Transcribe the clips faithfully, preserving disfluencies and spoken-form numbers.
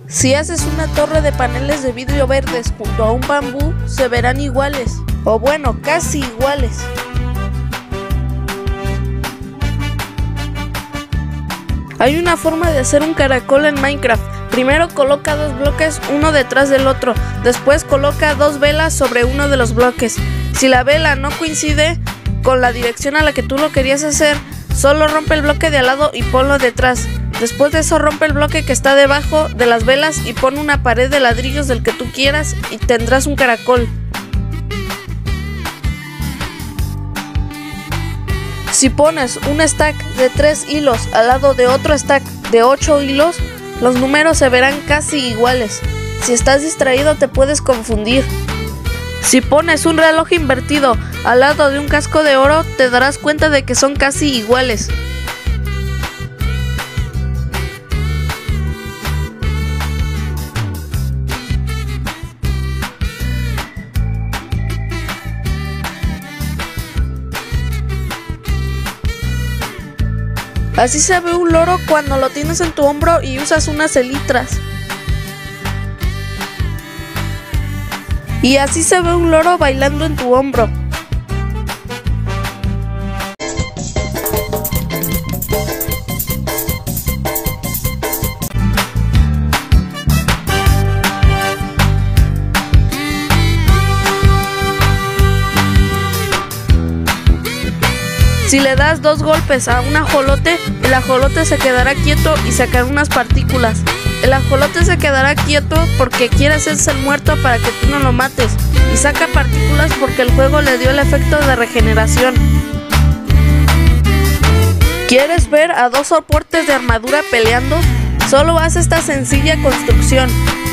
Si haces una torre de paneles de vidrio verdes junto a un bambú, se verán iguales, o bueno, casi iguales. Hay una forma de hacer un caracol en Minecraft. Primero coloca dos bloques uno detrás del otro, después coloca dos velas sobre uno de los bloques. Si la vela no coincide con la dirección a la que tú lo querías hacer, solo rompe el bloque de al lado y ponlo detrás. Después de eso rompe el bloque que está debajo de las velas y pon una pared de ladrillos del que tú quieras y tendrás un caracol. Si pones un stack de tres hilos al lado de otro stack de ocho hilos, los números se verán casi iguales. Si estás distraído te puedes confundir. Si pones un reloj invertido al lado de un casco de oro, te darás cuenta de que son casi iguales. Así se ve un loro cuando lo tienes en tu hombro y usas unas elitras. Y así se ve un loro bailando en tu hombro. Si le das dos golpes a un ajolote, el ajolote se quedará quieto y sacará unas partículas. El ajolote se quedará quieto porque quiere hacerse el muerto para que tú no lo mates, y saca partículas porque el juego le dio el efecto de regeneración. ¿Quieres ver a dos soportes de armadura peleando? Solo haz esta sencilla construcción.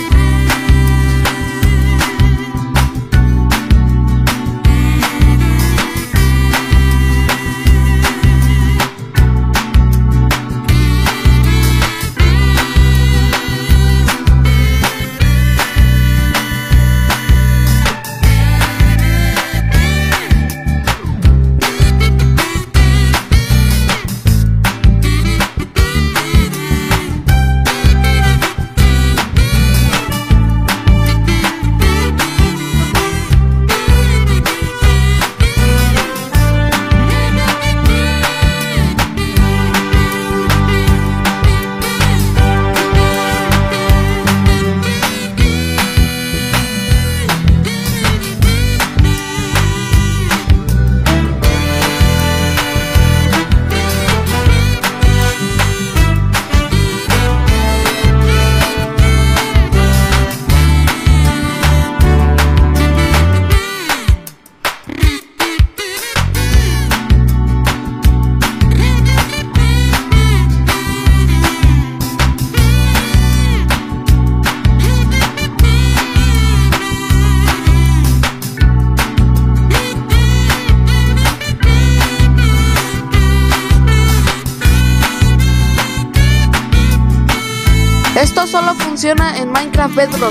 Esto solo funciona en Minecraft Bedrock.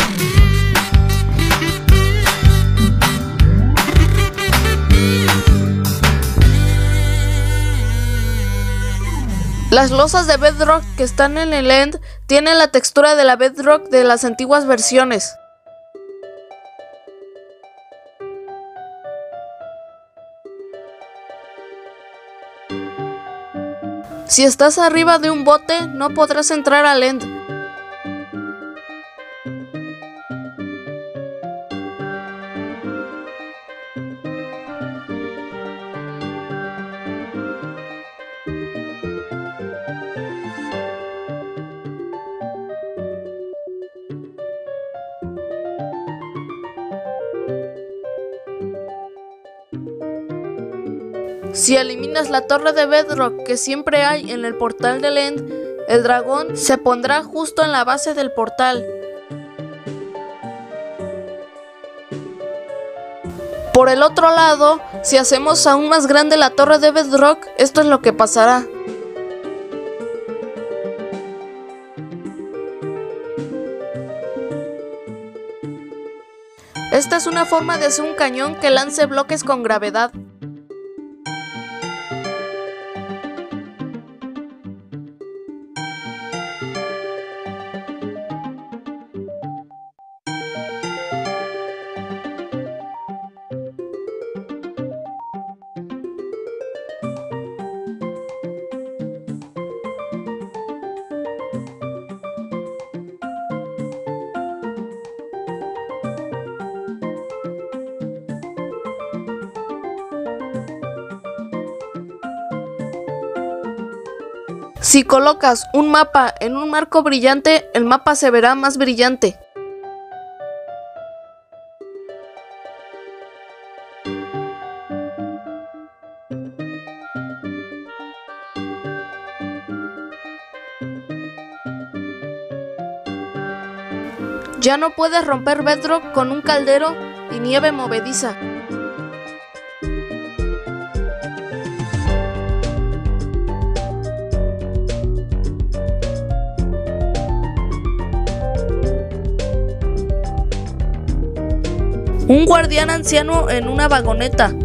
Las losas de Bedrock que están en el End tienen la textura de la Bedrock de las antiguas versiones. Si estás arriba de un bote, no podrás entrar al End. Si eliminas la torre de Bedrock que siempre hay en el portal del End, el dragón se pondrá justo en la base del portal. Por el otro lado, si hacemos aún más grande la torre de Bedrock, esto es lo que pasará. Esta es una forma de hacer un cañón que lance bloques con gravedad. Si colocas un mapa en un marco brillante, el mapa se verá más brillante. Ya no puedes romper bedrock con un caldero y nieve movediza. Un guardián anciano en una vagoneta.